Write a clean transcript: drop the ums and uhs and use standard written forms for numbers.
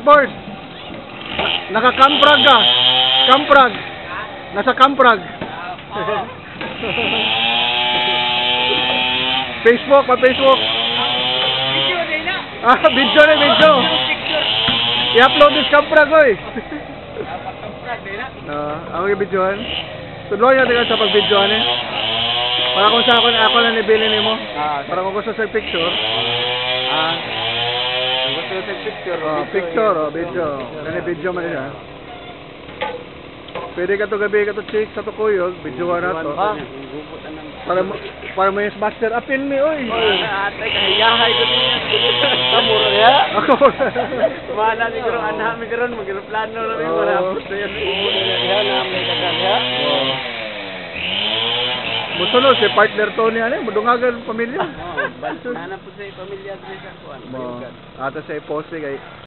Force. Naka-camprag ka. Camprag. Nasa camprag. Facebook, pa-Facebook. Video din na. Video na, video. I-upload this camprag, oy. Pagkamprag din na. Ako yung videohan. Tudloy natin ka sa pag-videohan eh. Para kung sa ako na nibili ni mo. Para kung gusto sa picture. Gusto sa picture. Picture, video. Kani video man niya. Pwede ka to gabi ka to chick sa to kuyog, videohan na to. Para mo yung master apin mi oy. Atay kahiyahay ko niya. Kamuro ya. Ako. Wala ni garo ana mi garo magplano na mi para apos yan. Diha na may kagaya. Musunod si partner to niya ni, mudungagan pamilya. Nana po sa pamilya diri sa kuan. Ata sa poste kay